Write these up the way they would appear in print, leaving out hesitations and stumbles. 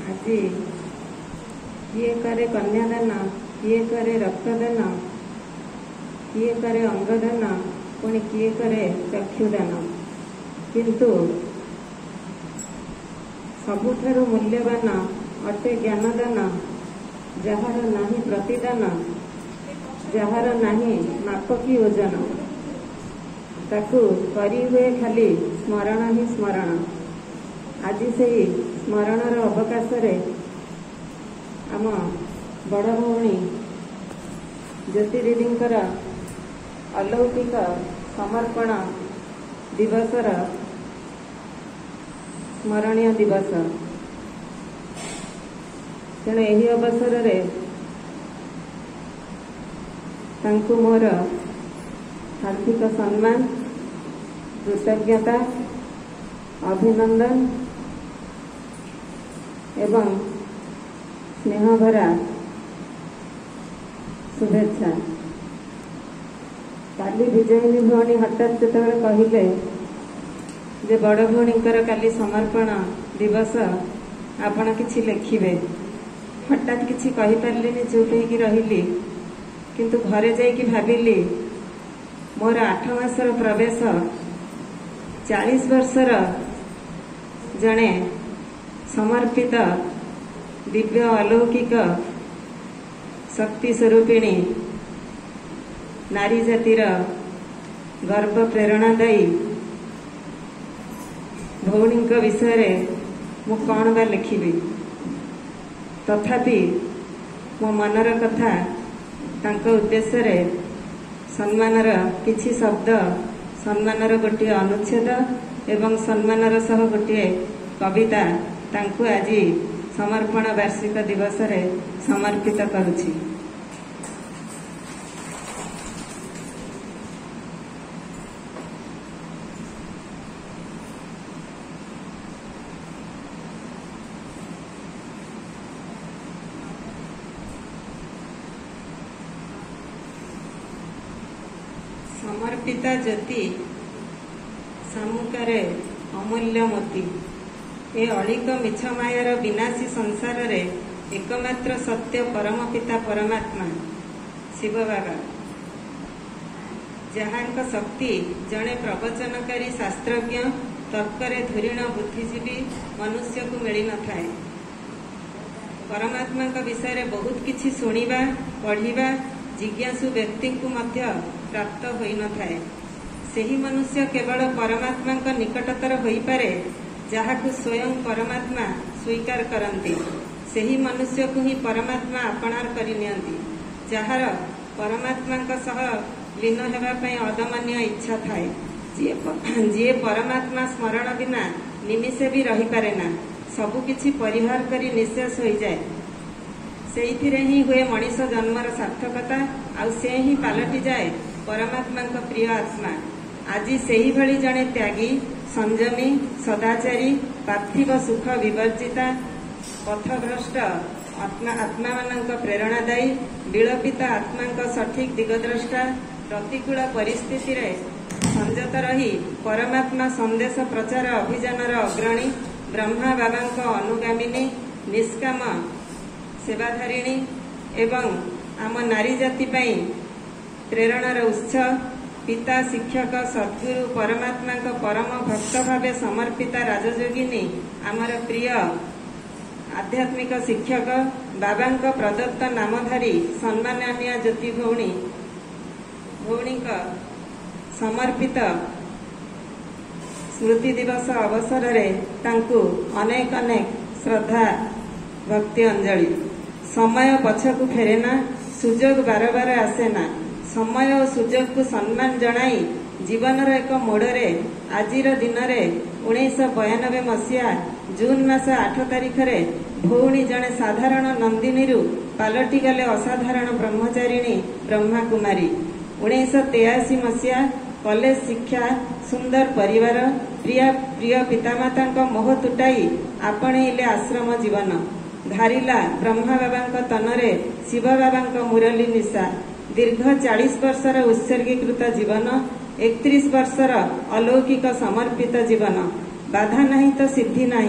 ଆଜି କିଏ କରେ କନ୍ୟାଦାନ, କିଏ କରେ ରକ୍ତଦାନ, କିଏ କରେ ଅଙ୍ଗଦାନ, ପୁଣି କିଏ କରେ ଚକ୍ଷୁଦାନ। କିନ୍ତୁ ସବୁଠାରୁ ମୂଲ୍ୟବାନ ଅଟେ ଜ୍ଞାନଦାନ। ଯାହାର ନାହିଁ ପ୍ରତିଦାନ, ଯାହାର ନାହିଁ ମାପ କି ଓଜନ, ତାକୁ କରି ହୁଏ ଖାଲି ସ୍ମରଣ ହିଁ ସ୍ମରଣ। ଆଜି ସେହି ସ୍ମରଣର ଅବକାଶରେ ଆମ ବଡ଼ ଭଉଣୀ ଜ୍ୟୋତି ଦିଦିଙ୍କର ଅଲୌକିକ ସମର୍ପଣ ଦିବସର ସ୍ମରଣୀୟ ଦିବସ। ତେଣୁ ଏହି ଅବସରରେ ତାଙ୍କୁ ମୋର ହାର୍ଦ୍ଦିକ ସମ୍ମାନ, କୃତଜ୍ଞତା, ଅଭିନନ୍ଦନ ଏବଂ ସ୍ନେହଭରା शुभेच्छा। काली विजयिनी भौणी हठात जेतेबेले कहिले जे बड़ भौणींकर काली समर्पण दिवस, आपण किछि लिखिबे। हठात किछि कहि पारलिनी, चुप होइकी रहिली। किंतु घरे जाइकी भाबिली मोर 8 मासर प्रवेश 40 वर्षर जणे समर्पित दिव्य अलौकिक शक्ति स्वरूपिणी नारी जातिर गर्व प्रेरणादायी भौणी विषय मु कौन बा लिखिबी। तथापि मो मनर कथा तांको उद्देश्य रे सम्मानर किछि शब्द, सम्मानर गोटे अनुच्छेद एवं सम्मानर सह गोटे कविता तांको आज समर्पण वार्षिक दिवस रे समर्पित करुछि। समर्पिता ज्योति सामुकारे अमूल्य मोती। ए अलिक मिछ मायार विनाशी संसार रे एकमात्र सत्य परम पिता परमात्मा शिव बाबा, जहांक शक्ति जड़े प्रवचनकारी शास्त्रज्ञ तर्करे धुरीण बुद्धिजीवी मनुष्य को मिल न थाए। परमात्मा विषय रे बहुत किछि सुनिबा पढ़िबा जिज्ञासु व्यक्ति को मध्य प्राप्त होई न थाए। सेही मनुष्य केवल परमात्मा निकटतर होई पारे जहाकु स्वयं परमात्मा स्वीकार करती। सेही मनुष्य को ही परमात्मा अपनार करिनियंती, जहार परमात्मा सह लीन हेबा पई अदमन्य इच्छा थाए। जे परमात्मा स्मरण बिना निमिषे भी रही पारे ना, सबु किछि परिहार करी निशेष हो जाए। सेइथिरे ही हुए मनीष जन्मर सार्थकता, आउ से ही पालटी जाए परमात्मा प्रिय आत्मा। आज सेही भली जणे त्यागी, संयमी, सदाचारी, पार्थिव सुख विवर्जिता, पथभ्रष्ट आत्मा मानक प्रेरणादायी, विलपिता आत्मा सठिक दिगद्रष्टा, प्रतिकूल परिस्थिति रे संयत रही परमात्मा संदेश प्रचार अभियानर अग्रणी, ब्रह्मा बाबा अनुगामिनी, निष्काम सेवाधारिणी एवं आम नारी जाति पई प्रेरणार उत्स, पिता शिक्षक सद्गुरु परमात्मा परम भक्त भावे समर्पिता राजयोगिनी, आमर प्रिय आध्यात्मिक शिक्षक बाबा प्रदत्त नामधारी सम्माननीय ज्योति भौणी समर्पित स्मृति दिवस अवसर रे तांकु अनेक अनेक श्रद्धा भक्ति अंजलि। समय पछकु फेरेना, सुजोग बार बार आसेना। समय और सुजोग को सम्मान जनाई जीवनर एक मोड़े आजिर दिन में 1992 मसीहा जून मास 8 तारिख रे भौणी जड़े साधारण नंदिनी पालटी गले असाधारण ब्रह्मचारिणी ब्रह्मा कुमारी। 1983 मसीहा कॉलेज शिक्षा, सुंदर परिवार, प्रिय पितामाता मोह तुटाई आपणेइले आश्रम जीवन। घारिला ब्रह्मा बाबा तनरे शिव बाबा मुरली निशा। दीर्घ 40 वर्षर उत्सर्गीकृत जीवन, 31 वर्षर अलौकिक समर्पित जीवन। बाधा नहीं तो सिद्धि नहीं,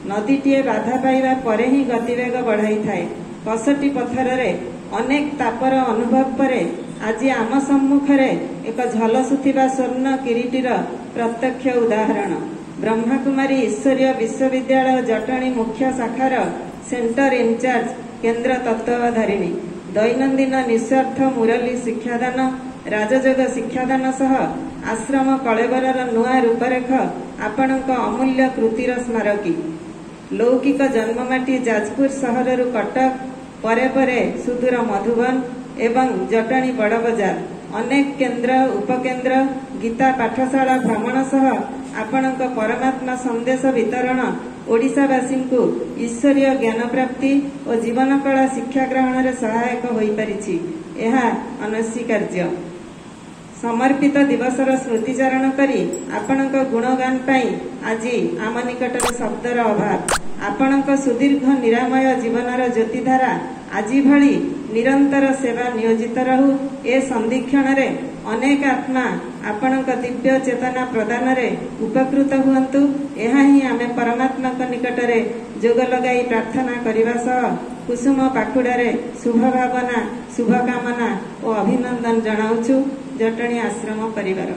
नदीटीए बाधा पाइबा परे ही गतिवेग बढ़ाई थाए। कसटी पथर अनेक तापर अनुभव परे आज आम सम्मुखरे एक झलसुथिबा स्वर्ण किरीटीर प्रत्यक्ष उदाहरण। ब्रह्मकुमारी ईश्वरीय विश्वविद्यालय जटणी मुख्य शाखार सेंटर इंचार्ज केन्द्र तत्वावधारिणी दैनंदिन निस्वार्थ मुरली शिक्षादान राजयोग शिक्षादान सह आश्रम कलेबरर नुआ रूपरेख आपणक अमूल्य कृतिर स्मारकी। लौकिक जन्ममाटी जाजपुर सहरु कटक परे परे सुदूर मधुबन एवं जटणी बड़ बजार अनेक केन्द्र उपकेन्द्र गीता पाठशाला भ्रमण सह आपणक परमात्मा संदेश वितरण ओडिशावासी को ईश्वरीय ज्ञान प्राप्ति और जीवन कला शिक्षा ग्रहण सहायक हो पारिछि। यह अनस्वीकार्य। समर्पित दिवसर स्मृतिचारण करी आपणक गुणगान पाई आज आम निकटर शब्दर अभाव। आपणक सुदीर्घ निरामय जीवनर ज्योतिधारा आज भली निरंतर सेवा नियोजित रहू। ए संदीक्षण रे अनेक आत्मा आपणक दिव्य चेतना प्रदान रे उपकृत हुअन्तु। यह ही आमे परमात्मा निकटरे जोग लगाई प्रार्थना करने सह कुसुम पाखुड़ारे शुभ भावना शुभकामना और अभिनंदन जनाऊछु जटणी आश्रम परिवार।